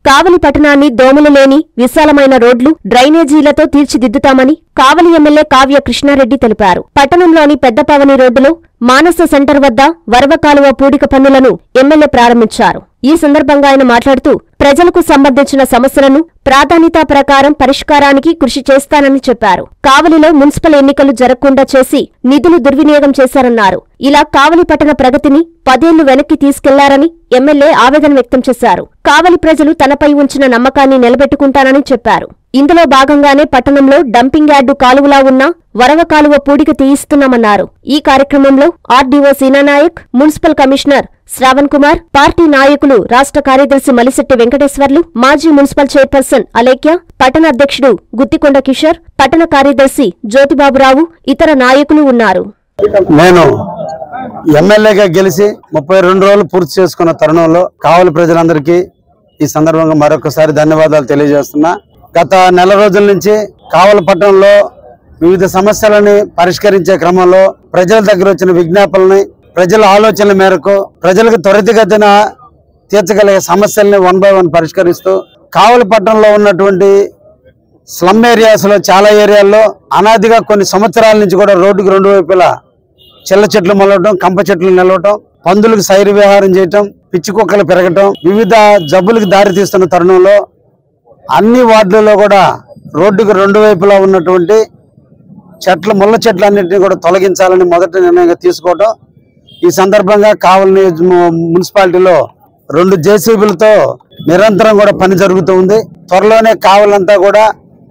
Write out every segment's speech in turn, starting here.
కావలి పట్టణాన్ని దోమలు లేని విశాలమైన రోడ్లు, డ్రైనేజీలతో తీర్చిదిద్దుతామని కావలి ఎమ్మెల్యే కావ్య కృష్ణారెడ్డి తెలిపారు. పట్టణంలోని పెద్దపవని రోడ్డులో మానస సెంటర్ వద్ద వరవ కాలువ పూడిక పనులను ఎమ్మెల్యే ప్రారంభించారు. ఈ సందర్భంగా ఆయన మాట్లాడుతూ ప్రజలకు సంబంధించిన సమస్యలను ప్రాధాన్యతా ప్రకారం పరిష్కారానికి కృషి చేస్తానని చెప్పారు. కావలిలో మున్సిపల్ ఎన్నికలు జరగకుండా చేసి నిధులు దుర్వినియోగం చేశారన్నారు. ఇలా కావలి పట్టణ ప్రగతిని 10 ఏళ్లు వెనక్కి తీసుకెళ్లారని ఎమ్మెల్యే ఆవేదన వ్యక్తం చేశారు. కావలి ప్రజలు తనపై ఉంచిన నమ్మకాన్ని నిలబెట్టుకుంటానని చెప్పారు. ఇందులో భాగంగానే పట్టణంలో డంపింగ్ యార్డు కాలువలా ఉన్న వరవ కాలువ పూడిక తీయిస్తున్నామన్నారు. ఈ కార్యక్రమంలో RDO Seenanayak, municipal commissioner Shravan Kumar, party నాయకులు రాష్ట్ర కార్యదర్శి మలిశెట్టి వెంకటేశ్వర్లు, మాజీ మున్సిపల్ చైర్పర్సన్ అలేఖ్య, పట్టణ అధ్యక్షుడు గుత్తికొండ కిషోర్, పట్టణ కార్యదర్శి జ్యోతిబాబురావు, ఇతర నాయకులు ఉన్నారు. నేను ఎమ్మెల్యేగా గెలిచి 32 రోజులు పూర్తి చేసుకున్న తరుణంలో కావలి ప్రజలందరికీ ఈ సందర్భంగా మరొకసారి ధన్యవాదాలు తెలియజేస్తున్నా. గత నెల రోజుల నుంచి కావలి పట్టణంలో వివిధ సమస్యలని పరిష్కరించే క్రమంలో ప్రజల దగ్గర వచ్చిన విజ్ఞాపనల్ని, ప్రజల ఆలోచనల మేరకు ప్రజలకు త్వరితగతిన తీర్చగలిగే సమస్యల్ని 1 by 1 పరిష్కరిస్తూ కావలి పట్టణంలో ఉన్నటువంటి స్లమ్ ఏరియాస్ లో చాలా ఏరియాల్లో అనాదిగా కొన్ని సంవత్సరాల నుంచి కూడా రోడ్డుకు 2 వైపులా చిల్ల చెట్లు మొలవటం, కంప చెట్లు నిలవటం, పందులకు సైరు విహారం చేయటం, పిచ్చి కుక్కలు పెరగటం, వివిధ జబ్బులకు దారి తీస్తున్న తరుణంలో అన్ని వార్డులలో కూడా రోడ్డుకు 2 వైపులా ఉన్నటువంటి చెట్లు, ముళ్ళ చెట్లన్నింటినీ కూడా తొలగించాలని మొదటి నిర్ణయంగా తీసుకోవటం. ఈ సందర్భంగా కావలి మున్సిపాలిటీలో 2 జేసీబీలతో నిరంతరం కూడా పని జరుగుతూ ఉంది. త్వరలోనే కావలంతా కూడా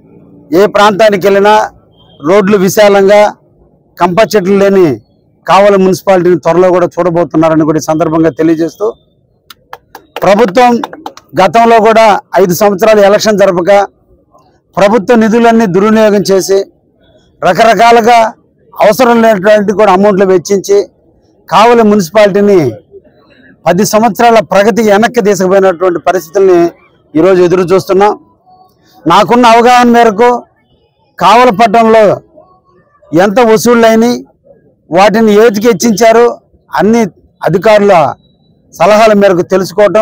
ఏ ప్రాంతానికి వెళ్ళినా రోడ్లు విశాలంగా, కంప చెట్లు లేని కావలి మున్సిపాలిటీని త్వరలో కూడా చూడబోతున్నారని కూడా ఈ సందర్భంగా తెలియజేస్తూ, ప్రభుత్వం గతంలో కూడా 5 సంవత్సరాలు ఎలక్షన్ జరపక ప్రభుత్వ నిధులన్నీ దుర్వినియోగం చేసి రకరకాలుగా అవసరం లేనటువంటి కూడా అమౌంట్లు వెచ్చించి కావలి మున్సిపాలిటీని 10 సంవత్సరాల ప్రగతికి వెనక్కి తీసుకుపోయినటువంటి పరిస్థితుల్ని ఈరోజు ఎదురు చూస్తున్నాం. నాకున్న అవగాహన మేరకు కావలి పట్టణంలో ఎంత వసూళ్ళైనా వాటిని ఏదికి హెచ్చించారో అన్ని అధికారుల సలహాల మేరకు తెలుసుకోవటం,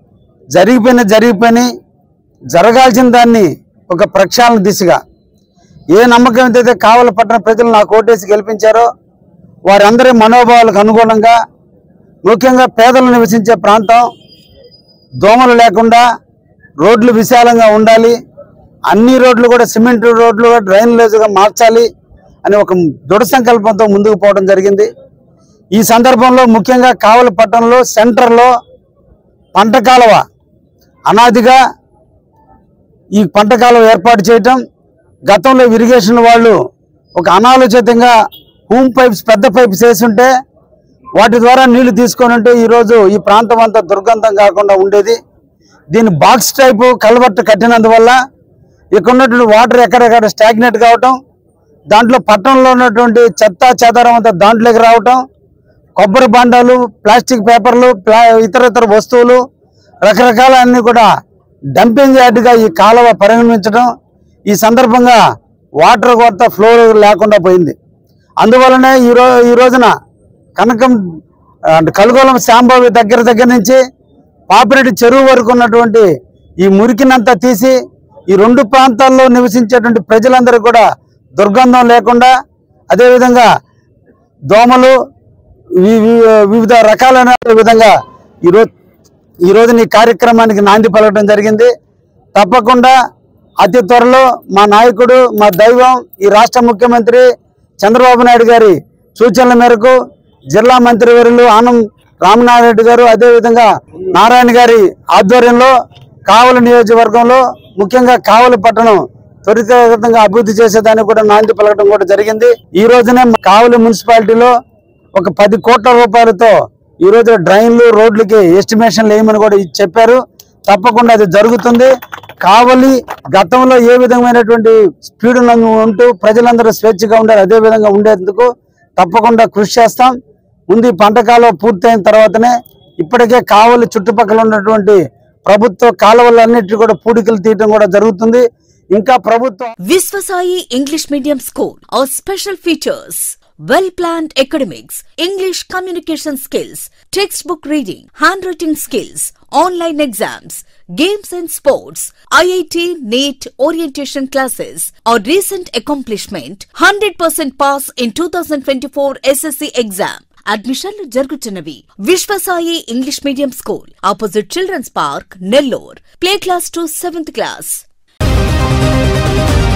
జరిగిపోయిన జరగాల్సిన దాన్ని ఒక ప్రక్షాళన దిశగా ఏ నమ్మకం అయితే కావలి పట్టణ ప్రజలు నాకు ఓటేసి గెలిపించారో వారందరి మనోభావాలకు అనుగుణంగా, ముఖ్యంగా పేదలు నివసించే ప్రాంతం, దోమలు లేకుండా రోడ్లు విశాలంగా ఉండాలి, అన్ని రోడ్లు కూడా సిమెంట్ రోడ్లు డ్రైనేజ్గా మార్చాలి అని ఒక దృఢ సంకల్పంతో ముందుకు పోవడం జరిగింది. ఈ సందర్భంలో ముఖ్యంగా కావలి పట్టణంలో సెంటర్లో పంట కాలువ అనాదిగా ఈ పంట కాలువ ఏర్పాటు చేయటం, గతంలో ఇరిగేషన్ వాళ్ళు ఒక అనాలోచితంగా హూమ్ పైప్స్, పెద్ద పైప్స్ వేసుంటే వాటి ద్వారా నీళ్లు తీసుకొని ఉంటే ఈరోజు ఈ ప్రాంతం అంతా దుర్గంధం కాకుండా ఉండేది. దీని బాక్స్ టైపు కల్వర్ట్ కట్టినందువల్ల ఇక్కడ ఉన్నటువంటి వాటర్ ఎక్కడెక్కడ స్టాగ్నేట్ కావటం, దాంట్లో పట్టణంలో ఉన్నటువంటి చెత్త చెదారం అంతా దాంట్లోకి రావటం, కొబ్బరి బాండాలు, ప్లాస్టిక్ పేపర్లు, ఇతర వస్తువులు రకరకాల అన్ని కూడా డంపింగ్ యార్డ్గా ఈ కాలువ పరిగణించడం, ఈ సందర్భంగా వాటర్ కొరత ఫ్లో లేకుండా పోయింది. అందువలనే ఈ రోజున కనకం కలుగోలం శాంబావి దగ్గర నుంచి పాపిరెడ్డి చెరువు వరకు ఉన్నటువంటి ఈ మురికినంతా తీసి ఈ 2 ప్రాంతాల్లో నివసించేటువంటి ప్రజలందరూ కూడా దుర్గంధం లేకుండా, అదేవిధంగా దోమలు వివిధ రకాలైన విధంగా ఈరోజు ఈ కార్యక్రమానికి నాంది పలకడం జరిగింది. తప్పకుండా అతి త్వరలో మా నాయకుడు, మా దైవం, ఈ రాష్ట్ర ముఖ్యమంత్రి చంద్రబాబు నాయుడు గారి సూచనల మేరకు జిల్లా మంత్రివర్యులు ఆనం రామనారాయణ గారు, అదేవిధంగా నారాయణ గారి ఆధ్వర్యంలో కావలి నియోజకవర్గంలో ముఖ్యంగా కావలి పట్టణం త్వరితగతంగా అభివృద్ధి చేసేదానికి కూడా నాంది పలకడం కూడా జరిగింది. ఈ రోజునే కావలి మున్సిపాలిటీలో ఒక 10 కోట్ల రూపాయలతో ఈ రోజు డ్రైన్లు, రోడ్లకి ఎస్టిమేషన్లు వేయమని కూడా చెప్పారు. తప్పకుండా అది జరుగుతుంది. కావలి గతంలో ఏ విధమైనటువంటి స్పీడ్ ఉంటూ ప్రజలందరూ స్వేచ్ఛగా ఉండాలి, అదే విధంగా ఉండేందుకు తప్పకుండా కృషి చేస్తాం. ముందు పంట కాలువ పూర్తయిన తర్వాతనే ఇప్పటికే కావలి చుట్టుపక్కల ఉన్నటువంటి ప్రభుత్వ కాలువలన్నిటి కూడా పూడికలు తీయడం కూడా జరుగుతుంది. ఇంకా ప్రభుత్వం Viswasai English Medium School. Our special features: well-planned academics, English communication skills, textbook reading, handwriting skills, online exams, games and sports, IIT, NEET orientation classes, our recent accomplishment, 100% pass in 2024 SSC exam. అడ్మిషన్లు జరుగుతున్నవి. Vishwasai English medium school opposite children's park, Nellore. Play class to 7th class.